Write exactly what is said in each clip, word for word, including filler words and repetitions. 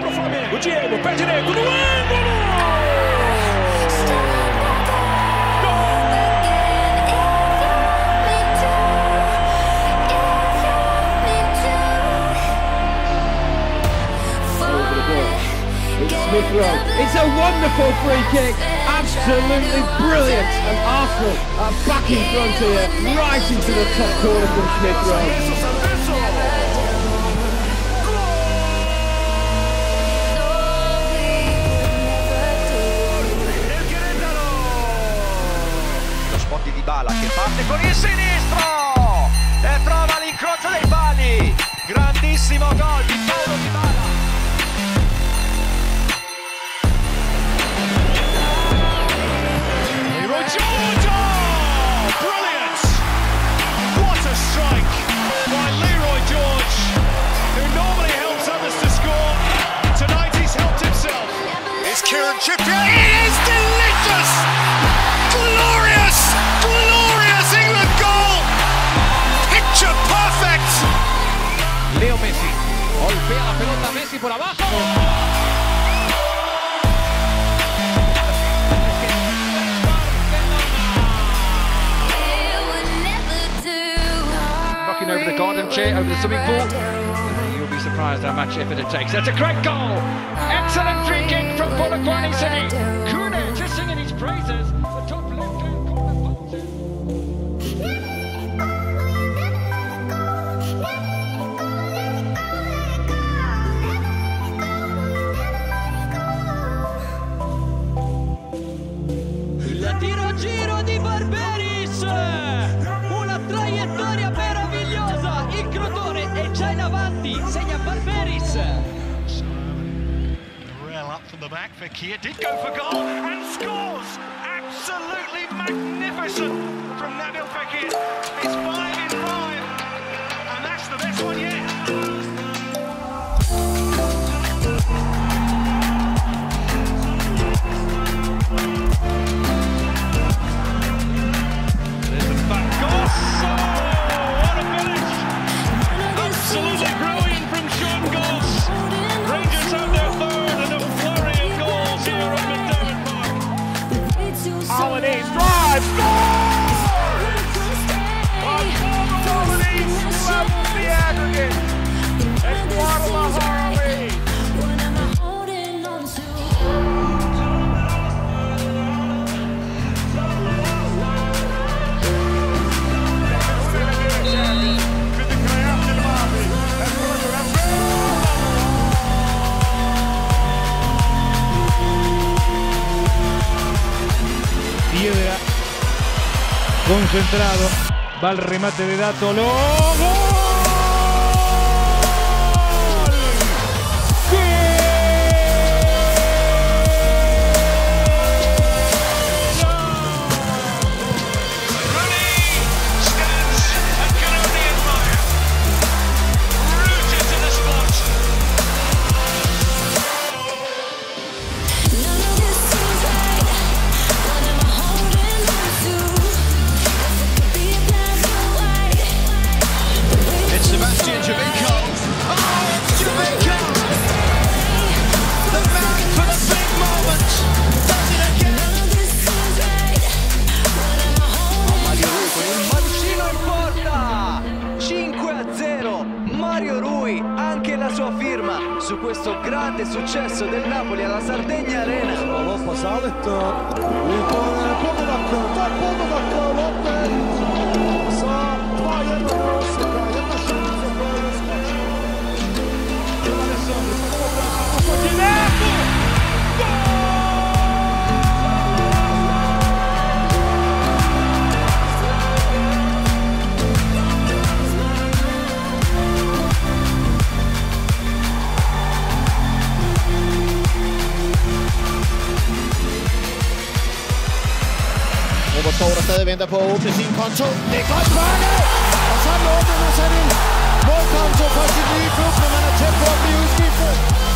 pro Flamengo. Diego, pé direito no ângulo! Smith Rowe. It's a wonderful free kick, absolutely brilliant, and Arsenal are back in front here, right into the top corner from Smith Rowe. Lo spot di Dybala che parte con il sinistro e trova l'incrocio dei pali, grandissimo gol di Paulo Dybala. Kieran Trippier, it is delicious! Glorious, glorious England goal! Picture perfect! Leo Messi, golpea la pelota Messi por abajo. Rocking over the garden chair, over the swimming pool. You'll be surprised how much effort it takes. That's a great goal! Excellent free kick from Polokwane City. Kune just singing his praises. The top left-hand corner post. Il tiro giro di Barberis, una traiettoria meravigliosa, il Crotone è già in avanti, segna Barberis. Up from the back, Fekir did go for goal and scores! Absolutely magnificent from Nabil Fekir. It's five in five, and that's the best one yet. There's the back goal. Oh, what a finish! Absolutely brilliant from Sean Goss. Rangers have their third and a flurry of goals here at McDermott Park. Holiday drive, score! Holiday levels the aggregate. And Guadalajara lead. Piedra, concentrado, va el remate de Dato, ¡lo! ¡Gol! Mario Rui, anche la sua firma su questo grande successo del Napoli alla Sardegna Arena. Loppa Saletto, Lincoln, Pogodak, Pogodak, Loppa, sa, dva jedna prosjeka, jedna šanca koja je skočila. Alessandro, samo diretto! Robert Skov, der stadig venter på at åbne sin konto. Det er godt bakket! Og så åbner man sig en målkonto for sit nye klub, når man er tæt på at blive udskiftet.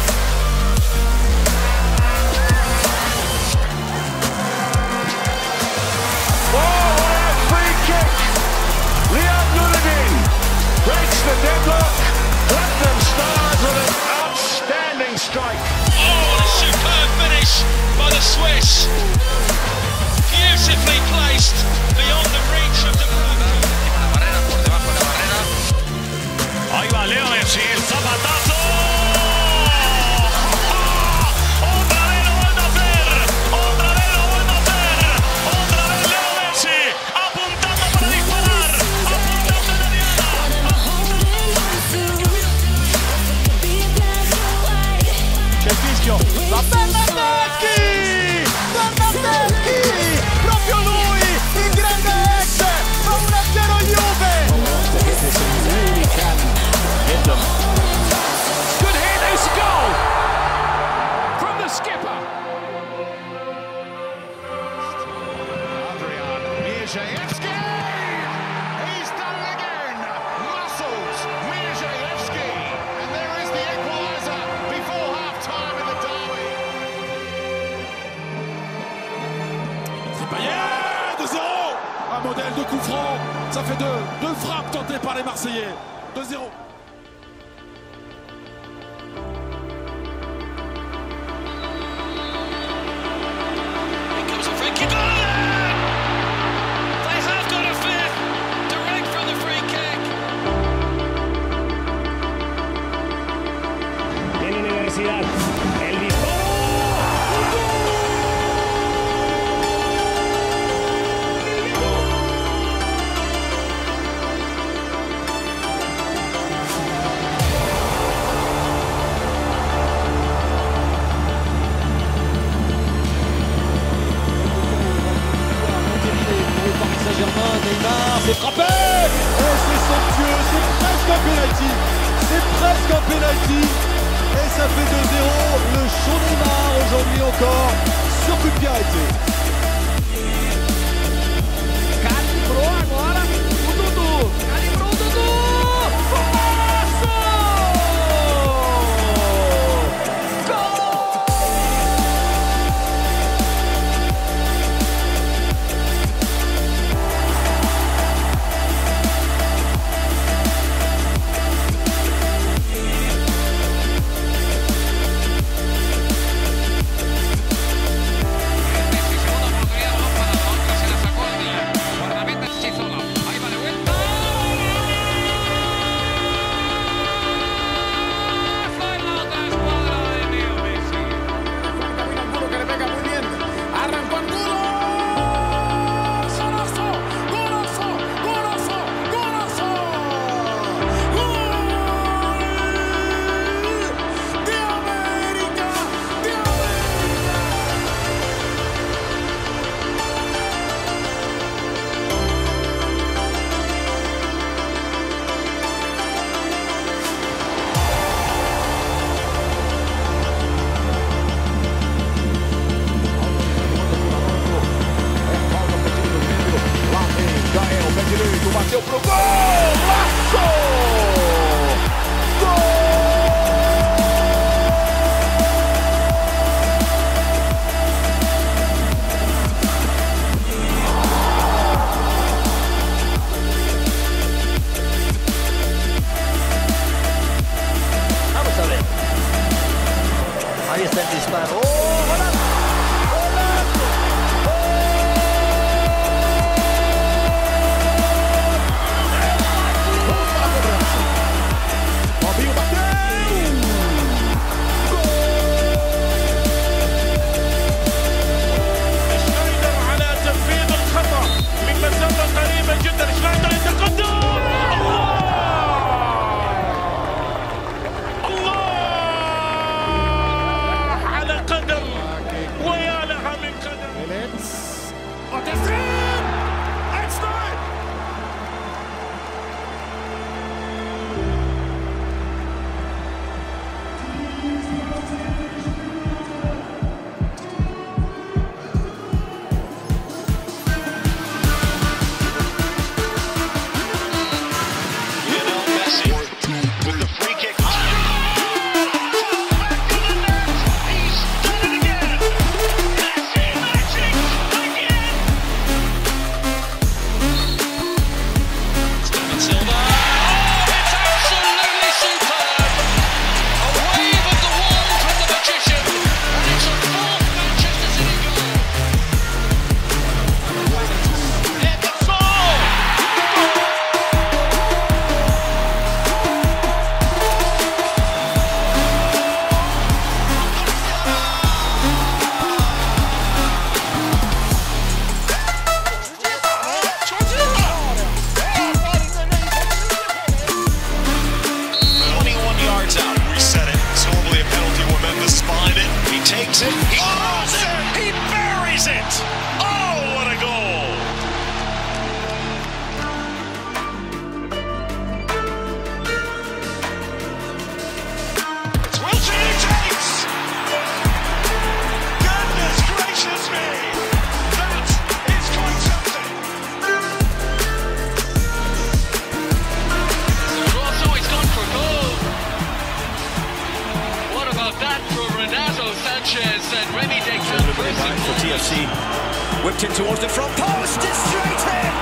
Oh, a free kick! Riyad Nuruddin breaks the deadlock. Platinum Stars with an outstanding strike. Oh, what a superb finish by the Swiss. Beautifully placed beyond the reach of the Ahí va Leo Messi, el zapatazo. Otra vez lo vuelve a hacer. Otra vez lo vuelve a hacer. Otra vez Leo Messi apuntando para disparar. Apuntando en la diana. C'è il fischio. La Bernardeschi! Bernardeschi! Proprio lui, il grande ex! Fa uno a zero Juve! Good hit, it's a goal from the skipper. Adrian Mierzejewski! He's done it again! Muscles Mierzejewski! And there is the equaliser before half-time in the derby. C'est Payet! deux zéro! Un modèle de coup franc. Ça fait deux. Deux frappes tentées par les Marseillais. deux zéro. C'est frappé. Et c'est somptueux, c'est presque un penalty. C'est presque un penalty. Et ça fait deux zéro. Le show Neymar aujourd'hui encore sur coup de pied arrêté. Calibrou agora o Dudu. Calibrou o Dudu. Golaço! Bateu pro gol! Laço! Vamos a ver. Ahí está el disparo. ¡Oh, golazo! Robinho bateu! شنايدر على تنفيذ الخطأ من مسافة قريبة جدا. شنايدر يتقدم. الله على قدم Renato Sanchez and Remy Declan. For T F C, whipped in towards the front post, it's straight in.